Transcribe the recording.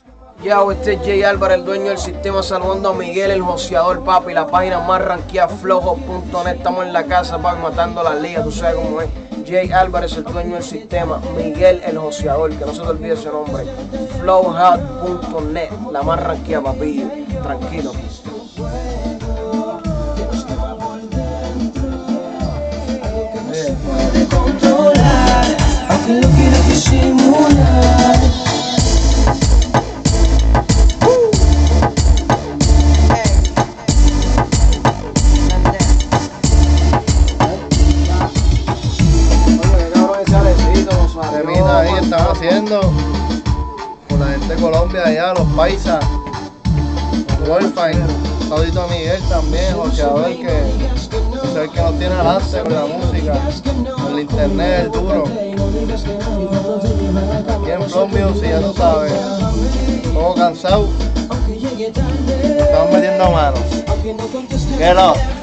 Ya, este es Jay Álvarez, el dueño del sistema, saludando a Miguel, el joseador, papi, la página más ranqueada, flojo.net. Estamos en la casa, papi, matando las ligas, tú sabes cómo es. Jay Álvarez, el dueño del sistema, Miguel, el joseador, que no se te olvide ese nombre. Flowhot.net, la más ranqueada, papi, tranquilo. Puede controlar, aunque lo quiera disimular. Termina ahí, están haciendo con la gente de Colombia allá, los paisas, Wolfine, saludito a Miguel también, joseador que es el que nos tiene adelante con la música, con el internet, el duro. Aquí en Flow Music, ya tú sabes, todo cansado, estamos metiendo manos. ¿Qué no?